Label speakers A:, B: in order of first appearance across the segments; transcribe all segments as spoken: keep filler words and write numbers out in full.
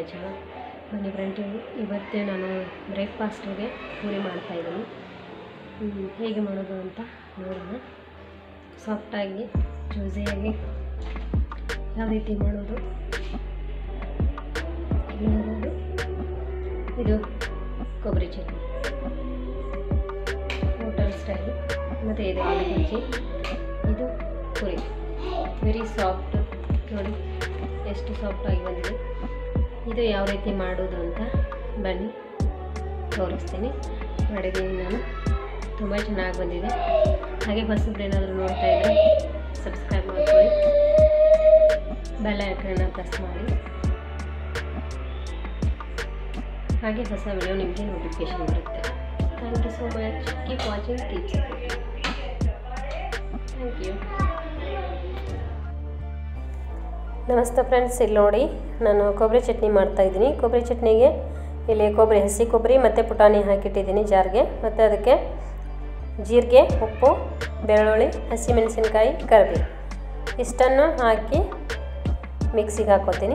A: ಸಮಾಚಾರ. ಬನ್ನಿ ಫ್ರೆಂಡ್ಸ್, ಇವತ್ತೇ ನಾನು ಬ್ರೇಕ್ಫಾಸ್ಟಿಗೆ ಪೂರಿ ಮಾಡ್ತಾಯಿದ್ದೀನಿ. ಹೇಗೆ ಮಾಡೋದು ಅಂತ ನೋಡೋಣ. ಸಾಫ್ಟಾಗಿ ಜ್ಯೂಸಿಯಾಗಿ ಯಾವ ರೀತಿ ಮಾಡೋದು ನೋಡೋದು. ಇದು ಕೊಬ್ಬರಿ ಚಟ್ನಿ ಹೋಟೆಲ್ ಸ್ಟೈಲು, ಮತ್ತು ಇದು ಆಲೂ ಬಜ್ಜಿ, ಇದು ಪೂರಿ ವೆರಿ ಸಾಫ್ಟ್. ನೋಡಿ ಎಷ್ಟು ಸಾಫ್ಟಾಗಿ ಬಂದಿದೆ. ಇದು ಯಾವ ರೀತಿ ಮಾಡೋದು ಅಂತ ಬನ್ನಿ ತೋರಿಸ್ತೀನಿ. ಮಾಡಿದ್ದೀನಿ ನಾನು, ತುಂಬ ಚೆನ್ನಾಗಿ ಬಂದಿದೆ. ಹಾಗೆ ಹೊಸಬ್ರು ಏನಾದರೂ ನೋಡ್ತಾ ಇದ್ದರೆ ಸಬ್ಸ್ಕ್ರೈಬ್ ಮಾಡ್ಕೊಳ್ಳಿ, ಬೆಲ್ ಐಕಾನ್ನ ಪ್ರೆಸ್ ಮಾಡಿ. ಹಾಗೆ ಹೊಸ ವಿಡಿಯೋ ನಿಮಗೆ ನೋಟಿಫಿಕೇಶನ್ ಬರುತ್ತೆ. Thank you so much. Keep watching, keep supporting. Thank you. ನಮಸ್ತೆ ಫ್ರೆಂಡ್ಸ್, ಇಲ್ಲಿ ನೋಡಿ ನಾನು ಕೊಬ್ಬರಿ ಚಟ್ನಿ ಮಾಡ್ತಾಯಿದ್ದೀನಿ. ಕೊಬ್ಬರಿ ಚಟ್ನಿಗೆ ಇಲ್ಲಿ ಕೊಬ್ಬರಿ, ಹಸಿ ಕೊಬ್ಬರಿ ಮತ್ತು ಪುಟಾಣಿ ಹಾಕಿಟ್ಟಿದ್ದೀನಿ ಜಾರ್ಗೆ. ಮತ್ತು ಅದಕ್ಕೆ ಜೀರಿಗೆ, ಉಪ್ಪು, ಬೆಳ್ಳುಳ್ಳಿ, ಹಸಿಮೆಣಸಿನ್ಕಾಯಿ, ಕರಿಬೇವು ಇಷ್ಟನ್ನು ಹಾಕಿ ಮಿಕ್ಸಿಗೆ ಹಾಕ್ಕೋತೀನಿ.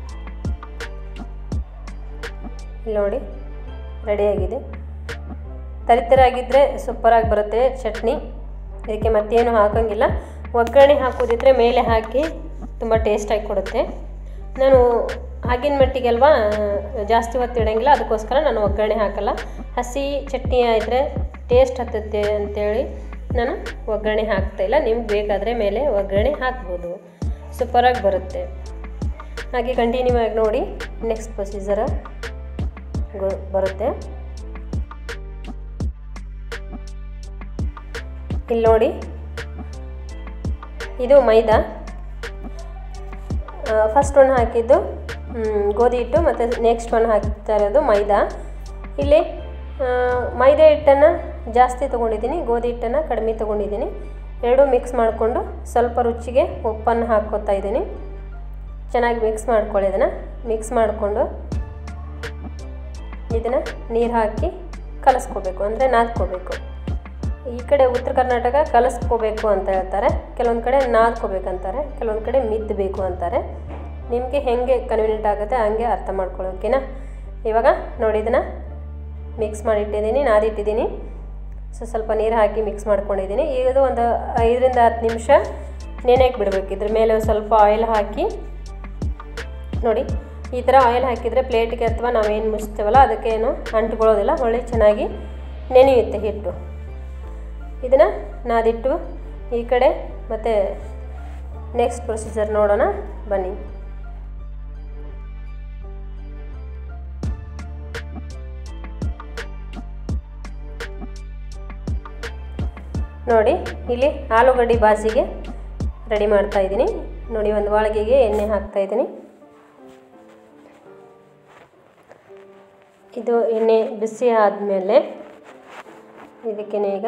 A: ಇಲ್ಲಿ ನೋಡಿ ರೆಡಿಯಾಗಿದೆ. ತರಿತರಾಗಿದ್ದರೆ ಸೂಪರಾಗಿ ಬರುತ್ತೆ ಚಟ್ನಿ. ಇದಕ್ಕೆ ಮತ್ತೇನು ಹಾಕೋಂಗಿಲ್ಲ. ಒಗ್ಗರಣೆ ಹಾಕೋದಿದ್ರೆ ಮೇಲೆ ಹಾಕಿ ತುಂಬ ಟೇಸ್ಟಾಗಿ ಕೊಡುತ್ತೆ. ನಾನು ಆಗಿನ ಮಟ್ಟಿಗೆ ಅಲ್ವಾ ಜಾಸ್ತಿ ಹೊತ್ತು ಇಡೋಂಗಿಲ್ಲ, ಅದಕ್ಕೋಸ್ಕರ ನಾನು ಒಗ್ಗರಣೆ ಹಾಕಲ್ಲ. ಹಸಿ ಚಟ್ನಿ ಇದ್ದರೆ ಟೇಸ್ಟ್ ಹತ್ತುತ್ತೆ ಅಂಥೇಳಿ ನಾನು ಒಗ್ಗರಣೆ ಹಾಕ್ತಾಯಿಲ್ಲ. ನಿಮ್ಗೆ ಬೇಕಾದರೆ ಮೇಲೆ ಒಗ್ಗರಣೆ ಹಾಕ್ಬೋದು, ಸೂಪರಾಗಿ ಬರುತ್ತೆ. ಹಾಗೆ ಕಂಟಿನ್ಯೂ ಆಗಿ ನೋಡಿ, ನೆಕ್ಸ್ಟ್ ಪ್ರೊಸೀಜರ ಬರುತ್ತೆ. ಇಲ್ಲಿ ನೋಡಿ, ಇದು ಮೈದಾ. ಫಸ್ಟ್ ಒಂದು ಹಾಕಿದ್ದು ಗೋಧಿ ಹಿಟ್ಟು, ಮತ್ತು ನೆಕ್ಸ್ಟ್ ಒಂದು ಹಾಕ್ತಾ ಇರೋದು ಮೈದಾ. ಇಲ್ಲಿ ಮೈದಾ ಹಿಟ್ಟನ್ನು ಜಾಸ್ತಿ ತೊಗೊಂಡಿದ್ದೀನಿ, ಗೋಧಿ ಹಿಟ್ಟನ್ನು ಕಡಿಮೆ ತೊಗೊಂಡಿದ್ದೀನಿ. ಎರಡೂ ಮಿಕ್ಸ್ ಮಾಡಿಕೊಂಡು ಸ್ವಲ್ಪ ರುಚಿಗೆ ಉಪ್ಪನ್ನು ಹಾಕ್ಕೊತಾ ಇದ್ದೀನಿ. ಚೆನ್ನಾಗಿ ಮಿಕ್ಸ್ ಮಾಡ್ಕೊಳ್ಳಿ. ಇದನ್ನು ಮಿಕ್ಸ್ ಮಾಡಿಕೊಂಡು ಇದನ್ನು ನೀರು ಹಾಕಿ ಕಲಸ್ಕೋಬೇಕು, ಅಂದರೆ ನಾದ್ಕೋಬೇಕು. ಈ ಕಡೆ ಉತ್ತರ ಕರ್ನಾಟಕ ಕಲಸ್ಕೋಬೇಕು ಅಂತ ಹೇಳ್ತಾರೆ, ಕೆಲವೊಂದು ಕಡೆ ನಾದ್ಕೋಬೇಕಂತಾರೆ, ಕೆಲವೊಂದು ಕಡೆ ಮಿದ್ದಬೇಕು ಅಂತಾರೆ. ನಿಮಗೆ ಹೇಗೆ ಕನ್ವೀನಿಯೆಂಟ್ ಆಗುತ್ತೆ ಹಂಗೆ ಅರ್ಥ ಮಾಡ್ಕೊಳ್ಳೋಕೆನಾ. ಇವಾಗ ನೋಡಿ, ಇದನ್ನು ಮಿಕ್ಸ್ ಮಾಡಿಟ್ಟಿದ್ದೀನಿ, ನಾದಿಟ್ಟಿದ್ದೀನಿ. ಸೊ ಸ್ವಲ್ಪ ನೀರು ಹಾಕಿ ಮಿಕ್ಸ್ ಮಾಡ್ಕೊಂಡಿದ್ದೀನಿ. ಈಗ ಇದು ಒಂದು ಐದರಿಂದ ಹತ್ತು ನಿಮಿಷ ನೆನೆಯಕ್ಕೆ ಬಿಡಬೇಕು. ಇದ್ರ ಮೇಲೆ ಸ್ವಲ್ಪ ಆಯಿಲ್ ಹಾಕಿ ನೋಡಿ, ಈ ಥರ ಆಯಿಲ್ ಹಾಕಿದರೆ ಪ್ಲೇಟ್ಗೆ ಅಥವಾ ನಾವೇನು ಮುಚ್ತೇವಲ್ಲ ಅದಕ್ಕೇನು ಅಂಟ್ಕೊಳ್ಳೋದಿಲ್ಲ, ಒಳ್ಳೆ ಚೆನ್ನಾಗಿ ನೆನೆಯುತ್ತೆ ಹಿಟ್ಟು. ಇದನ್ನು ನಾದಿಟ್ಟು ಈ ಕಡೆ ಮತ್ತು ನೆಕ್ಸ್ಟ್ ಪ್ರೊಸೀಜರ್ ನೋಡೋಣ ಬನ್ನಿ. ನೋಡಿ, ಇಲ್ಲಿ ಆಲೂಗಡ್ಡೆ ಬಾಜಿಗೆ ರೆಡಿ ಮಾಡ್ತಾ ಇದ್ದೀನಿ. ನೋಡಿ, ಒಂದು ವಾಳಿಗೆಗೆ ಎಣ್ಣೆ ಹಾಕ್ತಾ ಇದ್ದೀನಿ. ಇದು ಎಣ್ಣೆ ಬಿಸಿ ಆದಮೇಲೆ ಇದಕ್ಕೇನೆ ಈಗ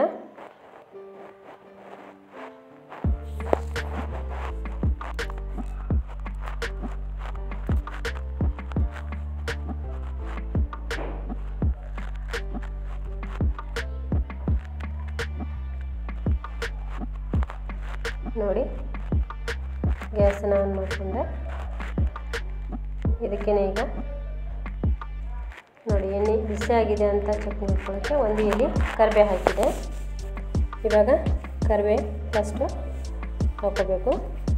A: ನೋಡಿ ಗ್ಯಾಸನ್ನು ಆನ್ ಮಾಡಿಕೊಂಡೆ. ಇದಕ್ಕೇನೆ ಈಗ ನೋಡಿ ಎಣ್ಣೆ ಬಿಸಿ ಆಗಿದೆ ಅಂತ ಚೆಕ್ ಮಾಡ್ಕೊಳ್ಳೋಕ್ಕೆ ಒಂದು ಎಲೆ ಕರಿಬೇವು ಹಾಕಿದೆ. ಇವಾಗ ಕರಿಬೇವು ಫಸ್ಟು ಹಾಕೋಬೇಕು.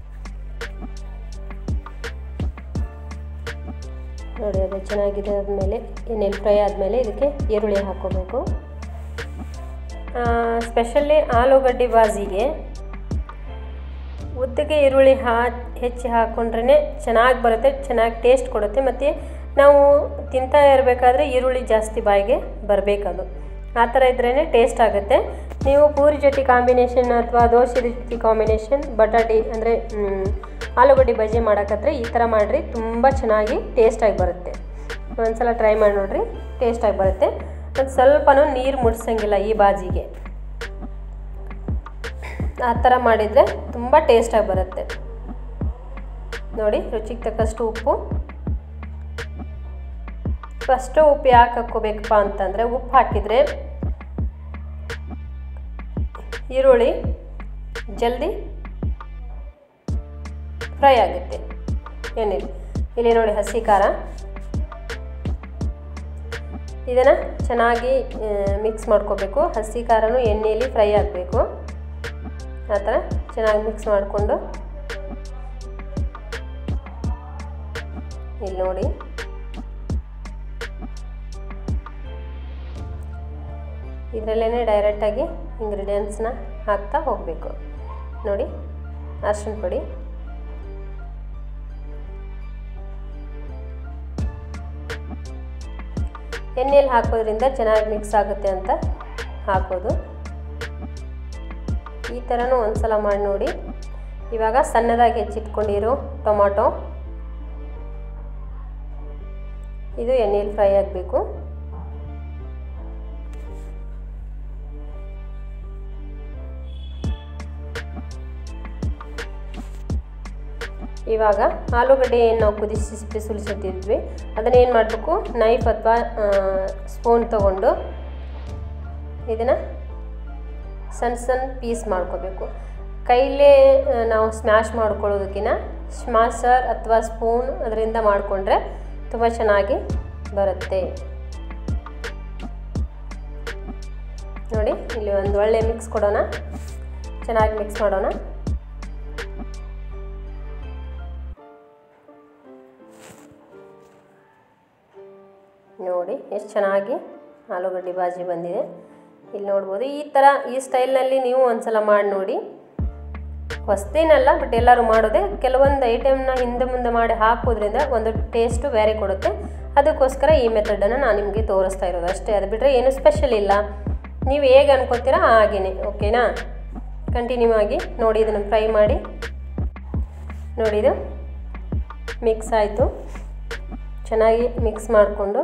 A: ನೋಡಿ ಅದು ಚೆನ್ನಾಗಿದೆ. ಆದಮೇಲೆ ಎಣ್ಣೆಲಿ ಫ್ರೈ ಆದಮೇಲೆ ಇದಕ್ಕೆ ಈರುಳ್ಳಿ ಹಾಕ್ಕೋಬೇಕು. ಸ್ಪೆಷಲಿ ಆಲೂಗಡ್ಡೆ ಬಾಜಿಗೆ ಉದ್ದಗೆ ಈರುಳ್ಳಿ ಹಾ ಹೆಚ್ಚಿ ಹಾಕ್ಕೊಂಡ್ರೇ ಚೆನ್ನಾಗಿ ಬರುತ್ತೆ, ಚೆನ್ನಾಗಿ ಟೇಸ್ಟ್ ಕೊಡುತ್ತೆ. ಮತ್ತು ನಾವು ತಿಂತಾ ಇರಬೇಕಾದ್ರೆ ಈರುಳ್ಳಿ ಜಾಸ್ತಿ ಬಾಯಿಗೆ ಬರಬೇಕದು, ಆ ಥರ ಇದ್ರೇ ಟೇಸ್ಟ್ ಆಗುತ್ತೆ. ನೀವು ಪೂರಿ ಜೊತೆ ಕಾಂಬಿನೇಷನ್ ಅಥವಾ ದೋಸೆ ಜೊತೆ ಕಾಂಬಿನೇಷನ್ ಬಟಾಟಿ ಅಂದರೆ ಆಲೂಗಡ್ಡೆ ಬಜ್ಜಿ ಮಾಡೋಕ್ಕಾದ್ರೆ ಈ ಥರ ಮಾಡಿರಿ, ತುಂಬ ಚೆನ್ನಾಗಿ ಟೇಸ್ಟಾಗಿ ಬರುತ್ತೆ. ಒಂದು ಸಲ ಟ್ರೈ ಮಾಡಿ ನೋಡಿರಿ, ಟೇಸ್ಟಾಗಿ ಬರುತ್ತೆ. ಒಂದು ಸ್ವಲ್ಪನೂ ನೀರು ಮುಟ್ಸಂಗಿಲ್ಲ ಈ ಬಾಜಿಗೆ. ಆ ಥರ ಮಾಡಿದರೆ ತುಂಬ ಟೇಸ್ಟಾಗಿ ಬರುತ್ತೆ. ನೋಡಿ, ರುಚಿಗೆ ತಕ್ಕಷ್ಟು ಉಪ್ಪು. ಫಸ್ಟು ಉಪ್ಪು ಯಾಕೆ ಹಾಕ್ಕೋಬೇಕಪ್ಪ ಅಂತಂದರೆ, ಉಪ್ಪು ಹಾಕಿದರೆ ಈರುಳ್ಳಿ ಜಲ್ದಿ ಫ್ರೈ ಆಗುತ್ತೆ ಎಣ್ಣೆಲಿ. ಇಲ್ಲಿ ನೋಡಿ ಹಸಿ ಖಾರ ಇದನ್ನು ಚೆನ್ನಾಗಿ ಮಿಕ್ಸ್ ಮಾಡ್ಕೋಬೇಕು. ಹಸಿ ಖಾರನೂ ಎಣ್ಣೆಯಲ್ಲಿ ಫ್ರೈ ಆಗಬೇಕು. ಆ ಥರ ಚೆನ್ನಾಗಿ ಮಿಕ್ಸ್ ಮಾಡಿಕೊಂಡು ಇಲ್ಲಿ ನೋಡಿ ಇದರಲ್ಲೇ ಡೈರೆಕ್ಟಾಗಿ ಇಂಗ್ರೀಡಿಯೆಂಟ್ಸ್ನ ಹಾಕ್ತಾ ಹೋಗಬೇಕು. ನೋಡಿ ಅರಿಶಿನ ಪುಡಿ, ಎಣ್ಣೆಯಲ್ಲಿ ಹಾಕೋದ್ರಿಂದ ಚೆನ್ನಾಗಿ ಮಿಕ್ಸ್ ಆಗುತ್ತೆ ಅಂತ ಹಾಕೋದು. ಈ ಥರನೂ ಒಂದು ಸಲ ಮಾಡಿ ನೋಡಿ. ಇವಾಗ ಸಣ್ಣದಾಗಿ ಹೆಚ್ಚಿಟ್ಕೊಂಡಿರೋ ಟೊಮಾಟೊ, ಇದು ಎಣ್ಣೆಯಲ್ಲಿ ಫ್ರೈ ಆಗಬೇಕು. ಇವಾಗ ಆಲೂಗಡ್ಡೆ ಏನು ನಾವು ಕುದಿಸಿ ಸುಲಿಸಿಟ್ಟಿದ್ವಿ ಅದನ್ನೇನು ಮಾಡಬೇಕು, ನೈಫ್ ಅಥವಾ ಸ್ಪೂನ್ ತಗೊಂಡು ಇದನ್ನು ಸಣ್ಣ ಸಣ್ಣ ಪೀಸ್ ಮಾಡ್ಕೋಬೇಕು. ಕೈಲೇ ನಾವು ಸ್ಮ್ಯಾಶ್ ಮಾಡ್ಕೊಳ್ಳೋದಕ್ಕಿಂತ ಸ್ಮ್ಯಾಶರ್ ಅಥವಾ ಸ್ಪೂನ್ ಅದರಿಂದ ಮಾಡಿಕೊಂಡ್ರೆ ತುಂಬ ಚೆನ್ನಾಗಿ ಬರುತ್ತೆ. ನೋಡಿ ಇಲ್ಲಿ ಒಂದು ಒಳ್ಳೆ ಮಿಕ್ಸ್ ಕೊಡೋಣ, ಚೆನ್ನಾಗಿ ಮಿಕ್ಸ್ ಮಾಡೋಣ. ನೋಡಿ ಎಷ್ಟು ಚೆನ್ನಾಗಿ ಆಲೂಗಡ್ಡೆ ಬಾಜಿ ಬಂದಿದೆ. ಇಲ್ಲಿ ನೋಡ್ಬೋದು. ಈ ಥರ ಈ ಸ್ಟೈಲ್ನಲ್ಲಿ ನೀವು ಒಂದು ಸಲ ಮಾಡಿ ನೋಡಿ. ಹೊಸದೇನಲ್ಲ, ಬಟ್ ಎಲ್ಲರೂ ಮಾಡೋದೆ. ಕೆಲವೊಂದು ಐಟಮ್ನ ಹಿಂದೆ ಮುಂದೆ ಮಾಡಿ ಹಾಕೋದ್ರಿಂದ ಒಂದು ಟೇಸ್ಟು ಬೇರೆ ಕೊಡುತ್ತೆ. ಅದಕ್ಕೋಸ್ಕರ ಈ ಮೆಥಡನ್ನು ನಾನು ನಿಮಗೆ ತೋರಿಸ್ತಾ ಇರೋದು ಅಷ್ಟೇ. ಅದು ಬಿಟ್ಟರೆ ಏನು ಸ್ಪೆಷಲ್ ಇಲ್ಲ. ನೀವು ಹೇಗೆ ಅನ್ಕೋತೀರಾ ಹಾಗೇ, ಓಕೆನಾ? ಕಂಟಿನ್ಯೂ ಆಗಿ ನೋಡಿ. ಇದನ್ನು ಫ್ರೈ ಮಾಡಿ ನೋಡಿ. ಇದು ಮಿಕ್ಸ್ ಆಯಿತು. ಚೆನ್ನಾಗಿ ಮಿಕ್ಸ್ ಮಾಡಿಕೊಂಡು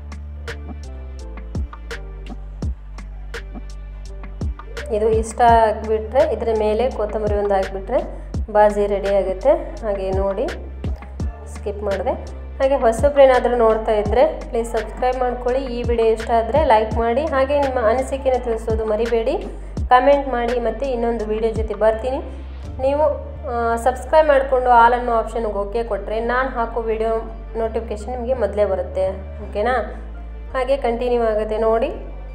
A: ಇದು ಇಷ್ಟ ಆಗಿಬಿಟ್ರೆ ಇದರ ಮೇಲೆ ಕೊತ್ತಂಬರಿ ಒಂದು ಹಾಕಿಬಿಟ್ರೆ ಬಾಜಿ ರೆಡಿ ಆಗುತ್ತೆ. ಹಾಗೆ ನೋಡಿ, ಸ್ಕಿಪ್ ಮಾಡಿದೆ. ಹಾಗೆ ಹೊಸಬ್ರೇನಾದರೂ ನೋಡ್ತಾ ಇದ್ದರೆ ಪ್ಲೀಸ್ ಸಬ್ಸ್ಕ್ರೈಬ್ ಮಾಡ್ಕೊಳ್ಳಿ. ಈ ವಿಡಿಯೋ ಇಷ್ಟ ಆದರೆ ಲೈಕ್ ಮಾಡಿ. ಹಾಗೆ ನಿಮ್ಮ ಅನಿಸಿಕೆನ ತಿಳಿಸೋದು ಮರಿಬೇಡಿ. ಕಮೆಂಟ್ ಮಾಡಿ. ಮತ್ತು ಇನ್ನೊಂದು ವಿಡಿಯೋ ಜೊತೆ ಬರ್ತೀನಿ. ನೀವು ಸಬ್ಸ್ಕ್ರೈಬ್ ಮಾಡಿಕೊಂಡು ಆಲ್ ಅನ್ನೋ ಆಪ್ಷನ್ಗೆ ಓಕೆ ಕೊಟ್ಟರೆ ನಾನು ಹಾಕೋ ವಿಡಿಯೋ ನೋಟಿಫಿಕೇಷನ್ ನಿಮಗೆ ಮೊದಲೇ ಬರುತ್ತೆ, ಓಕೆನಾ? ಹಾಗೆ ಕಂಟಿನ್ಯೂ ಆಗುತ್ತೆ ನೋಡಿ.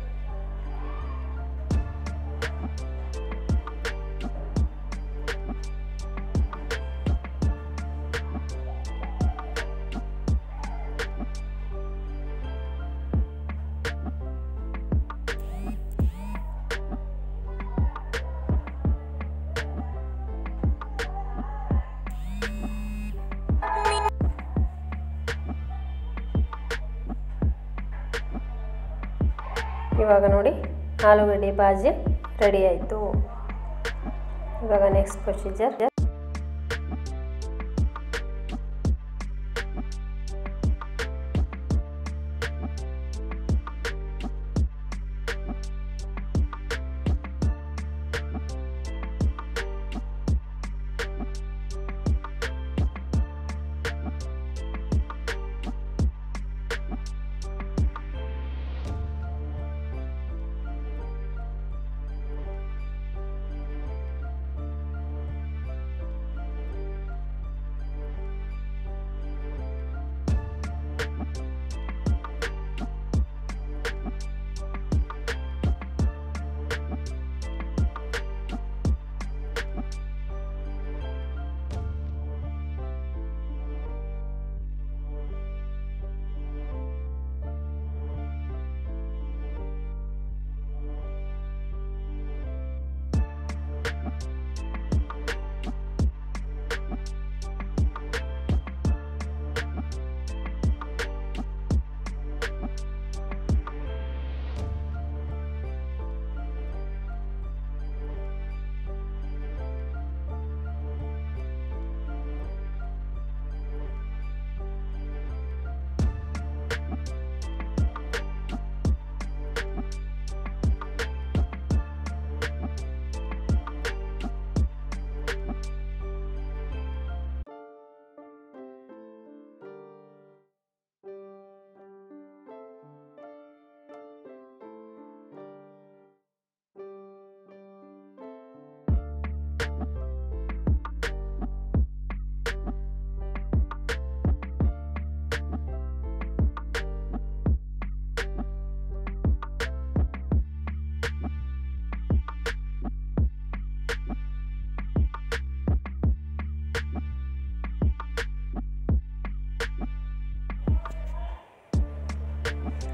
A: ಇವಾಗ ನೋಡಿ ಆಲೂಗಡ್ಡೆ ಬಾಜಿ ರೆಡಿ ಆಯಿತು. ಇವಾಗ ನೆಕ್ಸ್ಟ್ ಪ್ರೊಸೀಜರ್,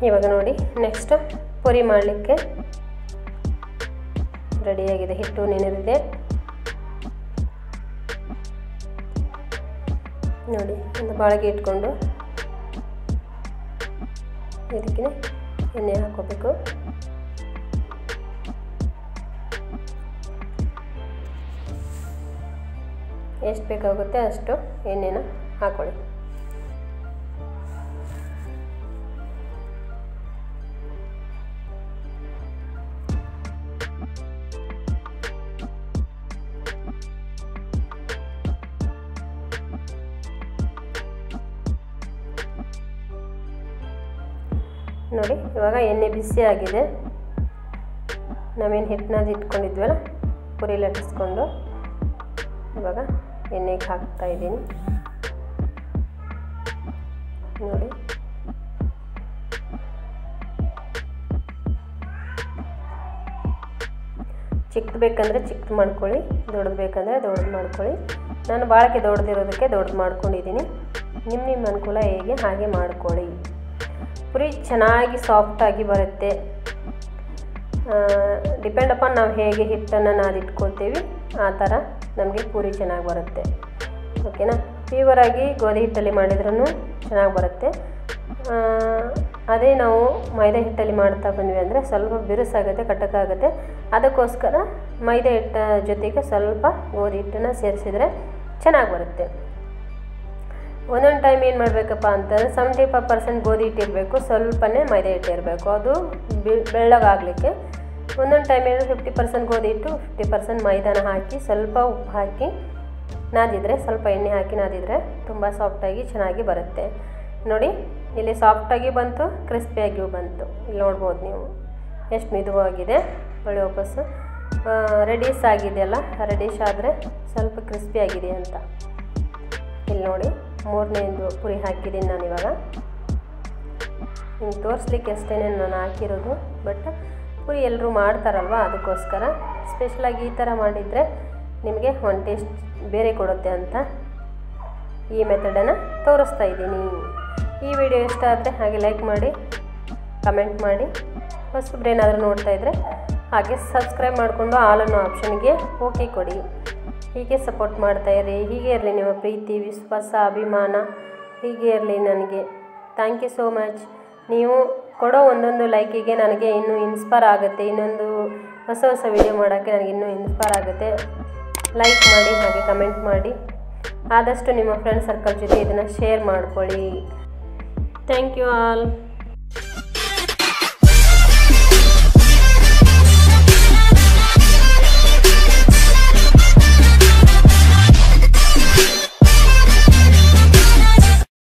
A: ಇವಾಗ ನೋಡಿ ನೆಕ್ಸ್ಟ್ ಪುರಿ ಮಾಡಲಿಕ್ಕೆ ರೆಡಿಯಾಗಿದೆ. ಹಿಟ್ಟು ನೆನೆದಿದೆ ನೋಡಿ. ಒಂದು ಬಾಳಿಗೆ ಇಟ್ಕೊಂಡು ಇದಕ್ಕೆ ಎಣ್ಣೆ ಹಾಕೋಬೇಕು. ಎಷ್ಟು ಬೇಕಾಗುತ್ತೆ ಅಷ್ಟು ಎಣ್ಣೆನ ಹಾಕೊಳ್ಳಿ. ನೋಡಿ ಇವಾಗ ಎಣ್ಣೆ ಬಿಸಿ ಆಗಿದೆ. ನಾವೇನು ಹಿಟ್ಟನ್ನ ಇಟ್ಕೊಂಡಿದ್ವಲ್ಲ ಪುರಿ ಲಟ್ಟಿಸ್ಕೊಂಡು ಇವಾಗ ಎಣ್ಣೆಗೆ ಹಾಕ್ತಾ ಇದ್ದೀನಿ ನೋಡಿ. ಚಿಕ್ಕದು ಬೇಕಂದರೆ ಚಿಕ್ಕದು ಮಾಡ್ಕೊಳ್ಳಿ, ದೊಡ್ಡದು ಬೇಕಂದರೆ ದೊಡ್ಡದು ಮಾಡ್ಕೊಳ್ಳಿ. ನಾನು ಬಾಳಕ್ಕೆ ದೊಡ್ಡದಿರೋದಕ್ಕೆ ದೊಡ್ಡದು ಮಾಡ್ಕೊಂಡಿದ್ದೀನಿ. ನಿಮ್ಮ ನಿಮ್ಮ ಅನುಕೂಲ ಹೇಗೆ ಹಾಗೆ ಮಾಡ್ಕೊಳ್ಳಿ. ಪುರಿ ಚೆನ್ನಾಗಿ ಸಾಫ್ಟಾಗಿ ಬರುತ್ತೆ. ಡಿಪೆಂಡ್ ಅಪಾನ್ ನಾವು ಹೇಗೆ ಹಿಟ್ಟನ್ನು ನಾದಿಟ್ಕೊಳ್ತೀವಿ ಆ ಥರ ನಮಗೆ ಪೂರಿ ಚೆನ್ನಾಗಿ ಬರುತ್ತೆ. ಓಕೆನಾ. ಪ್ಯೂವರಾಗಿ ಗೋಧಿ ಹಿಟ್ಟಲ್ಲಿ ಮಾಡಿದ್ರೂ ಚೆನ್ನಾಗಿ ಬರುತ್ತೆ. ಅದೇ ನಾವು ಮೈದಾ ಹಿಟ್ಟಲ್ಲಿ ಮಾಡ್ತಾ ಬಂದ್ವಿ ಅಂದರೆ ಸ್ವಲ್ಪ ಬಿರುಸಾಗುತ್ತೆ, ಕಟ್ಟಕ್ಕಾಗುತ್ತೆ. ಅದಕ್ಕೋಸ್ಕರ ಮೈದಾ ಹಿಟ್ಟ ಜೊತೆಗೆ ಸ್ವಲ್ಪ ಗೋಧಿ ಹಿಟ್ಟನ್ನು ಸೇರಿಸಿದರೆ ಚೆನ್ನಾಗಿ ಬರುತ್ತೆ. ಒಂದೊಂದು ಟೈಮ್ ಏನು ಮಾಡಬೇಕಪ್ಪ ಅಂತಂದರೆ ಸೆವೆಂಟಿ ಫೈವ್ ಪರ್ಸೆಂಟ್ ಗೋಧಿ ಹಿಟ್ಟಿರಬೇಕು, ಸ್ವಲ್ಪನೇ ಮೈದಾ ಹಿಟ್ಟು ಇರಬೇಕು ಅದು ಬೆಳ್ಳಗಾಗಲಿಕ್ಕೆ. ಒಂದೊಂದು ಟೈಮ್ ಏನು ಫಿಫ್ಟಿ ಪರ್ಸೆಂಟ್ ಗೋಧಿ ಹಿಟ್ಟು ಫಿಫ್ಟಿ ಪರ್ಸೆಂಟ್ ಮೈದಾನ ಹಾಕಿ ಸ್ವಲ್ಪ ಉಪ್ಪು ಹಾಕಿ ನಾದಿದ್ರೆ, ಸ್ವಲ್ಪ ಎಣ್ಣೆ ಹಾಕಿ ನಾದಿದ್ರೆ ತುಂಬ ಸಾಫ್ಟಾಗಿ ಚೆನ್ನಾಗಿ ಬರುತ್ತೆ. ನೋಡಿ ಇಲ್ಲಿ ಸಾಫ್ಟಾಗಿ ಬಂತು, ಕ್ರಿಸ್ಪಿಯಾಗಿಯೂ ಬಂತು. ಇಲ್ಲಿ ನೋಡ್ಬೋದು ನೀವು ಎಷ್ಟು ಮಿದುವಾಗಿದೆ. ಒಳ್ಳೆ ವಾಪಸ್ಸು ರೆಡಿಶ್ ಆಗಿದೆಯಲ್ಲ, ರೆಡಿಶ್ ಆದರೆ ಸ್ವಲ್ಪ ಕ್ರಿಸ್ಪಿ ಆಗಿದೆ ಅಂತ. ಇಲ್ಲಿ ನೋಡಿ ಮೂರನೇದು ಪುರಿ ಹಾಕಿದ್ದೀನಿ ನಾನು. ಇವಾಗ ನಿಮ್ಗೆ ತೋರಿಸ್ಲಿಕ್ಕೆ ಅಷ್ಟೇ ನಾನು ಹಾಕಿರೋದು. ಬಟ್ ಪುರಿ ಎಲ್ಲರೂ ಮಾಡ್ತಾರಲ್ವ, ಅದಕ್ಕೋಸ್ಕರ ಸ್ಪೆಷಲಾಗಿ ಈ ಥರ ಮಾಡಿದರೆ ನಿಮಗೆ ಒಂದು ಟೇಸ್ಟ್ ಬೇರೆ ಕೊಡುತ್ತೆ ಅಂತ ಈ ಮೆಥಡನ್ನು ತೋರಿಸ್ತಾ ಇದ್ದೀನಿ. ಈ ವಿಡಿಯೋ ಇಷ್ಟ ಆದರೆ ಹಾಗೆ ಲೈಕ್ ಮಾಡಿ, ಕಮೆಂಟ್ ಮಾಡಿ. ಹೊಸಬ್ರೇನಾದರೂ ನೋಡ್ತಾ ಇದ್ದರೆ ಹಾಗೆ ಸಬ್ಸ್ಕ್ರೈಬ್ ಮಾಡಿಕೊಂಡು ಆಲ್ ಅನ್ನೋ ಆಪ್ಷನ್ಗೆ ಓಕೆ ಕೊಡಿ. ಹೀಗೆ ಸಪೋರ್ಟ್ ಮಾಡ್ತಾಯಿರಿ. ಹೀಗೆ ಇರಲಿ ನಿಮ್ಮ ಪ್ರೀತಿ, ವಿಶ್ವಾಸ, ಅಭಿಮಾನ ಹೀಗೆ ಇರಲಿ ನನಗೆ. Thank you so much. ನೀವು ಕೊಡೋ ಒಂದೊಂದು ಲೈಕಿಗೆ ನನಗೆ ಇನ್ನೂ ಇನ್ಸ್ಪೈರ್ ಆಗುತ್ತೆ. ಇನ್ನೊಂದು ಹೊಸ ಹೊಸ ವಿಡಿಯೋ ಮಾಡೋಕ್ಕೆ ನನಗೆ ಇನ್ನೂ ಇನ್ಸ್ಪೈರ್ ಆಗುತ್ತೆ. ಲೈಕ್ ಮಾಡಿ, ಹಾಗೆ ಕಮೆಂಟ್ ಮಾಡಿ. ಆದಷ್ಟು ನಿಮ್ಮ ಫ್ರೆಂಡ್ ಸರ್ಕಲ್ ಜೊತೆ ಇದನ್ನು ಶೇರ್ ಮಾಡ್ಕೊಳ್ಳಿ. Thank you all.